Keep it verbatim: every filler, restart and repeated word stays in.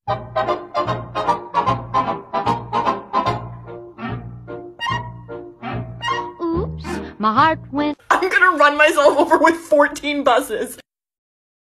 Oops, my heart went. I'm gonna run myself over with fourteen buses.